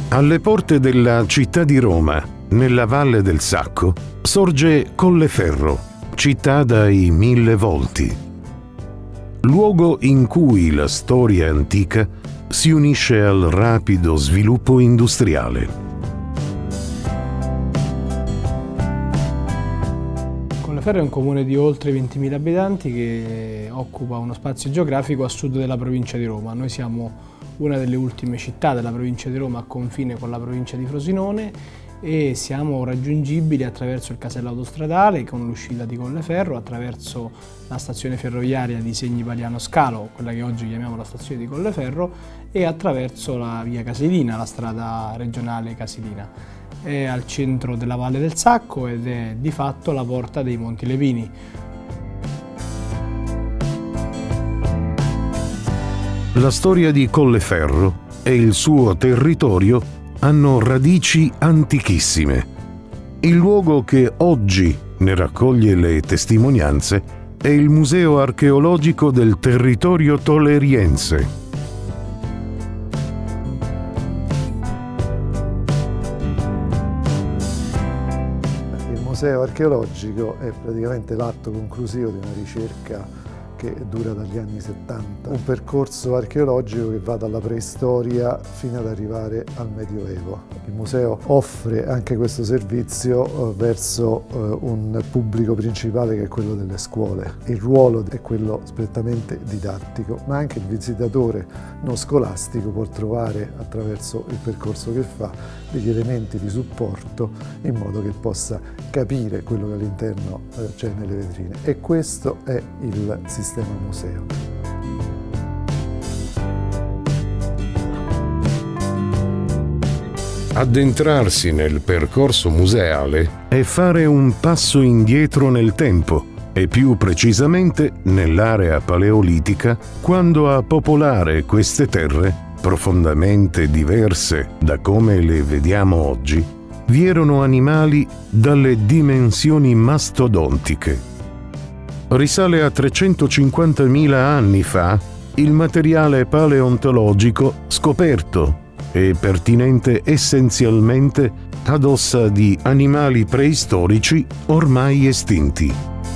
Alle porte della città di Roma, nella Valle del Sacco, sorge Colleferro, città dai 1000 volti. Luogo in cui la storia antica si unisce al rapido sviluppo industriale. Colleferro è un comune di oltre 20.000 abitanti che occupa uno spazio geografico a sud della provincia di Roma. Noi siamo una delle ultime città della provincia di Roma a confine con la provincia di Frosinone e siamo raggiungibili attraverso il casello autostradale con l'uscita di Colleferro, attraverso la stazione ferroviaria di Segni Paliano Scalo, quella che oggi chiamiamo la stazione di Colleferro, e attraverso la via Casilina, la strada regionale Casilina. È al centro della Valle del Sacco ed è di fatto la porta dei Monti Lepini. La storia di Colleferro e il suo territorio hanno radici antichissime. Il luogo che oggi ne raccoglie le testimonianze è il Museo archeologico del territorio toleriense. Il museo archeologico è praticamente l'atto conclusivo di una ricerca che dura dagli anni 70, un percorso archeologico che va dalla preistoria fino ad arrivare al Medioevo. Il museo offre anche questo servizio verso un pubblico principale che è quello delle scuole. Il ruolo è quello strettamente didattico, ma anche il visitatore non scolastico può trovare attraverso il percorso che fa degli elementi di supporto in modo che possa capire quello che all'interno c'è nelle vetrine, e questo è il sistema museo. Addentrarsi nel percorso museale è fare un passo indietro nel tempo e più precisamente nell'area paleolitica, quando a popolare queste terre, profondamente diverse da come le vediamo oggi, vi erano animali dalle dimensioni mastodontiche. Risale a 350.000 anni fa il materiale paleontologico scoperto e pertinente essenzialmente ad ossa di animali preistorici ormai estinti.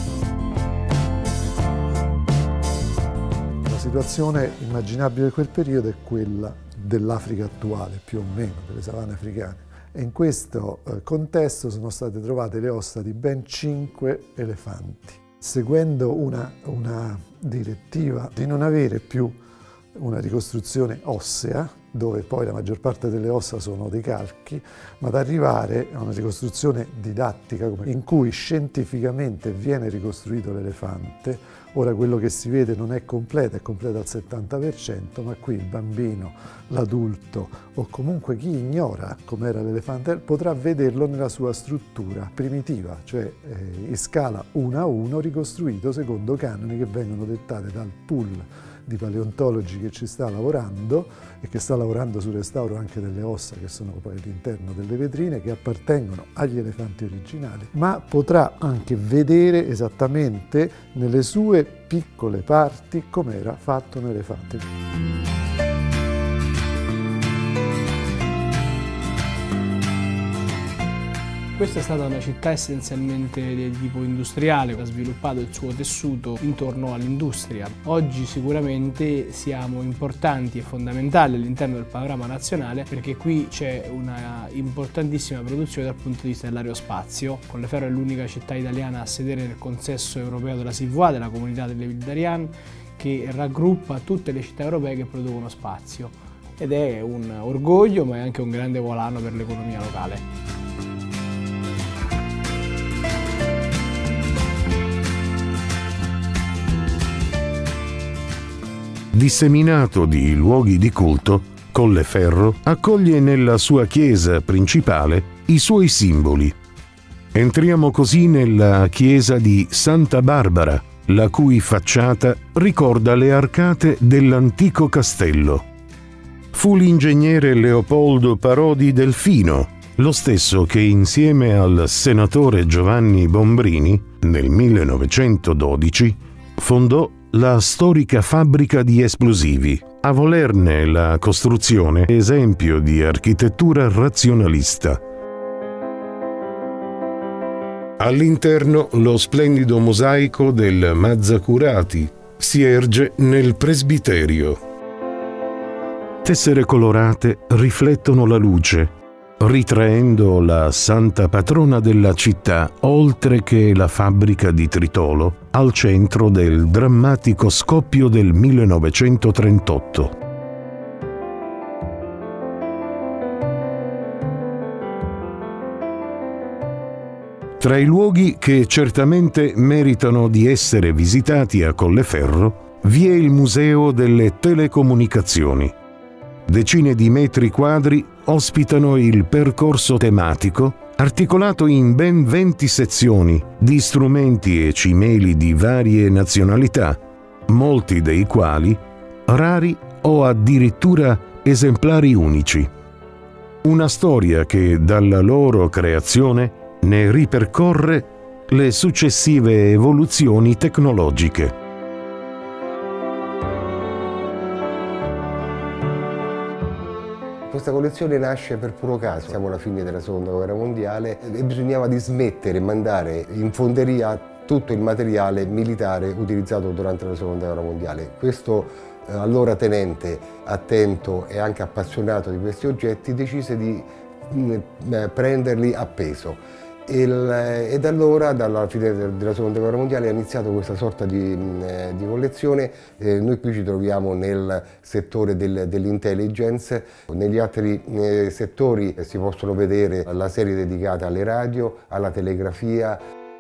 La situazione immaginabile di quel periodo è quella dell'Africa attuale, più o meno, delle savane africane. E in questo contesto sono state trovate le ossa di ben 5 elefanti, seguendo una direttiva di non avere più una ricostruzione ossea, dove poi la maggior parte delle ossa sono dei calchi, ma ad arrivare a una ricostruzione didattica in cui scientificamente viene ricostruito l'elefante. Ora quello che si vede non è completa, è completa al 70%, ma qui il bambino, l'adulto o comunque chi ignora com'era l'elefante potrà vederlo nella sua struttura primitiva, cioè in scala 1 a 1, ricostruito secondo canoni che vengono dettati dal pool di paleontologi che ci sta lavorando e che sta lavorando sul restauro anche delle ossa che sono poi all'interno delle vetrine, che appartengono agli elefanti originali, ma potrà anche vedere esattamente nelle sue piccole parti com'era fatto un elefante. Questa è stata una città essenzialmente di tipo industriale, che ha sviluppato il suo tessuto intorno all'industria. Oggi sicuramente siamo importanti e fondamentali all'interno del panorama nazionale, perché qui c'è una importantissima produzione dal punto di vista dell'aerospazio. Colleferro è l'unica città italiana a sedere nel consesso europeo della CVA, della Comunità delle Ville d'Ariane, che raggruppa tutte le città europee che producono spazio. Ed è un orgoglio, ma è anche un grande volano per l'economia locale. Disseminato di luoghi di culto, Colleferro accoglie nella sua chiesa principale i suoi simboli. Entriamo così nella chiesa di Santa Barbara, la cui facciata ricorda le arcate dell'antico castello. Fu l'ingegnere Leopoldo Parodi Delfino, lo stesso che insieme al senatore Giovanni Bombrini, nel 1912, fondò la storica fabbrica di esplosivi, a volerne la costruzione esempio di architettura razionalista. All'interno lo splendido mosaico del Mazzacurati si erge nel presbiterio. Tessere colorate riflettono la luce, ritraendo la santa patrona della città, oltre che la fabbrica di tritolo, al centro del drammatico scoppio del 1938. Tra i luoghi che certamente meritano di essere visitati a Colleferro vi è il Museo delle Telecomunicazioni. Decine di metri quadri ospitano il percorso tematico articolato in ben 20 sezioni di strumenti e cimeli di varie nazionalità, molti dei quali rari o addirittura esemplari unici. Una storia che dalla loro creazione ne ripercorre le successive evoluzioni tecnologiche. Questa collezione nasce per puro caso, siamo alla fine della Seconda Guerra Mondiale e bisognava dismettere e mandare in fonderia tutto il materiale militare utilizzato durante la Seconda Guerra Mondiale. Questo allora tenente attento e anche appassionato di questi oggetti decise di prenderli a peso. E da allora, dalla fine della Seconda Guerra Mondiale, è iniziata questa sorta di collezione. Noi qui ci troviamo nel settore dell'intelligence, negli altri settori si possono vedere la serie dedicata alle radio, alla telegrafia.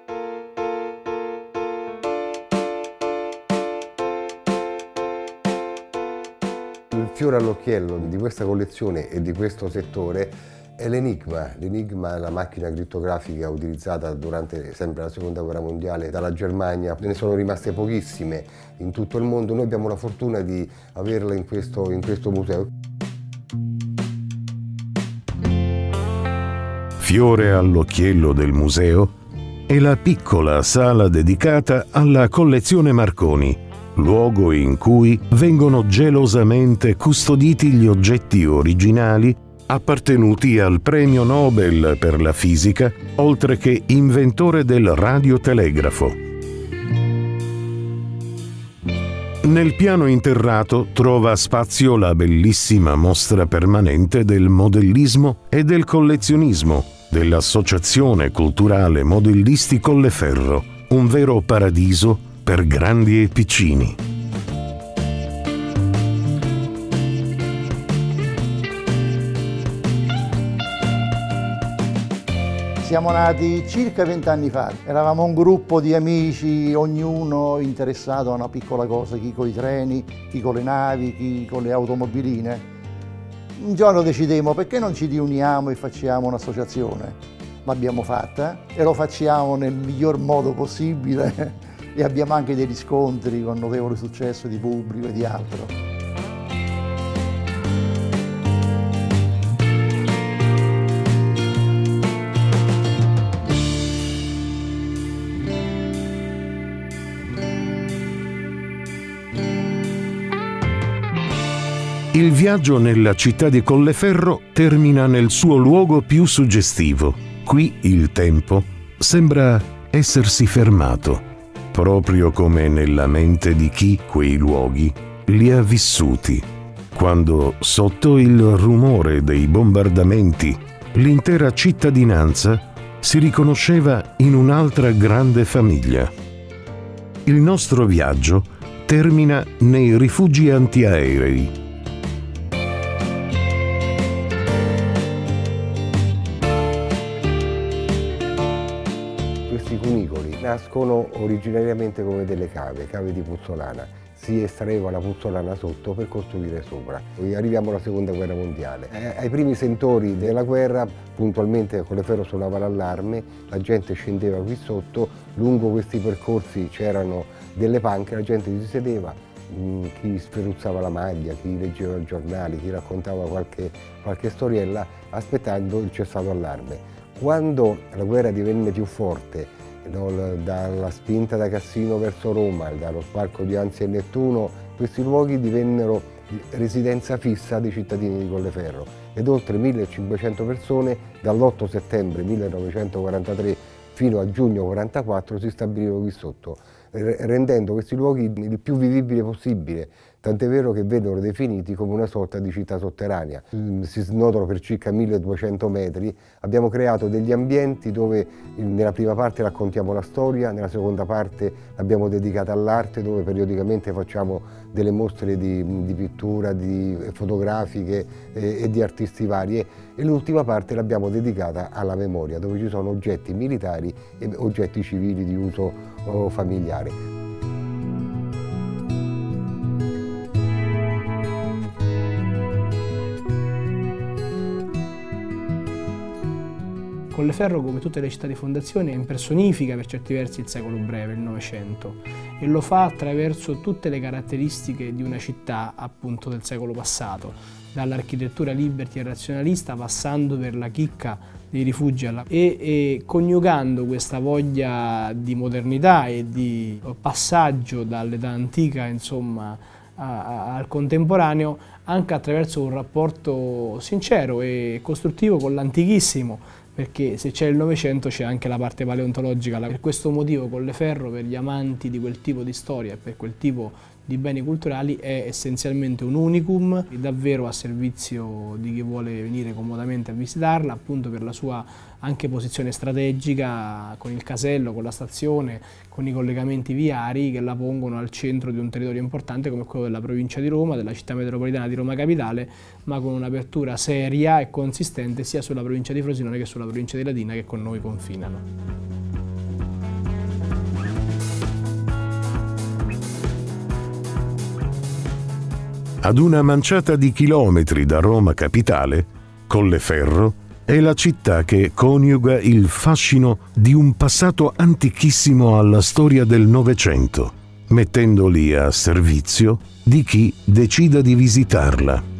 Il fiore all'occhiello di questa collezione e di questo settore è l'Enigma. L'Enigma è la macchina crittografica utilizzata durante sempre la Seconda Guerra Mondiale dalla Germania. Ne sono rimaste pochissime in tutto il mondo. Noi abbiamo la fortuna di averla in questo museo. Fiore all'occhiello del museo è la piccola sala dedicata alla collezione Marconi, luogo in cui vengono gelosamente custoditi gli oggetti originali appartenuti al premio Nobel per la fisica, oltre che inventore del radiotelegrafo. Nel piano interrato trova spazio la bellissima mostra permanente del modellismo e del collezionismo dell'Associazione Culturale Modellisti Colleferro, un vero paradiso per grandi e piccini. Siamo nati circa 20 anni fa, eravamo un gruppo di amici, ognuno interessato a una piccola cosa, chi con i treni, chi con le navi, chi con le automobiline. Un giorno decidemmo perché non ci riuniamo e facciamo un'associazione. L'abbiamo fatta e lo facciamo nel miglior modo possibile e abbiamo anche dei riscontri con notevole successo di pubblico e di altro. Il viaggio nella città di Colleferro termina nel suo luogo più suggestivo. Qui il tempo sembra essersi fermato, proprio come nella mente di chi quei luoghi li ha vissuti, quando sotto il rumore dei bombardamenti l'intera cittadinanza si riconosceva in un'altra grande famiglia. Il nostro viaggio termina nei rifugi antiaerei. Questi cunicoli nascono originariamente come delle cave di puzzolana. Si estraeva la puzzolana sotto per costruire sopra. Poi arriviamo alla Seconda Guerra Mondiale. Ai primi sentori della guerra, puntualmente a Colleferro suonava l'allarme, la gente scendeva qui sotto, lungo questi percorsi c'erano delle panche, la gente si sedeva, chi sferruzzava la maglia, chi leggeva i giornali, chi raccontava qualche storiella, aspettando il cessato allarme. Quando la guerra divenne più forte, dalla spinta da Cassino verso Roma, dallo sbarco di Anzio e Nettuno, questi luoghi divennero residenza fissa dei cittadini di Colleferro, ed oltre 1500 persone dall'8 settembre 1943 fino a giugno 1944 si stabilirono qui sotto, rendendo questi luoghi il più vivibile possibile, tant'è vero che vennero definiti come una sorta di città sotterranea. Si snodano per circa 1200 metri, abbiamo creato degli ambienti dove nella prima parte raccontiamo la storia, nella seconda parte l'abbiamo dedicata all'arte, dove periodicamente facciamo delle mostre di pittura, di fotografiche e di artisti vari, e l'ultima parte l'abbiamo dedicata alla memoria, dove ci sono oggetti militari e oggetti civili di uso familiare. Colleferro, come tutte le città di fondazione, impersonifica per certi versi il secolo breve, il Novecento, e lo fa attraverso tutte le caratteristiche di una città appunto del secolo passato, dall'architettura liberty e razionalista passando per la chicca dei rifugi e coniugando questa voglia di modernità e di passaggio dall'età antica, insomma, al contemporaneo, anche attraverso un rapporto sincero e costruttivo con l'antichissimo, perché se c'è il Novecento c'è anche la parte paleontologica. Per questo motivo Colleferro, per gli amanti di quel tipo di storia e per quel tipo di beni culturali, è essenzialmente un unicum, davvero a servizio di chi vuole venire comodamente a visitarla, appunto per la sua anche posizione strategica, con il casello, con la stazione, con i collegamenti viari che la pongono al centro di un territorio importante come quello della provincia di Roma, della città metropolitana di Roma Capitale, ma con un'apertura seria e consistente sia sulla provincia di Frosinone che sulla provincia di Latina, che con noi confinano. Ad una manciata di chilometri da Roma Capitale, Colleferro è la città che coniuga il fascino di un passato antichissimo alla storia del Novecento, mettendoli a servizio di chi decida di visitarla.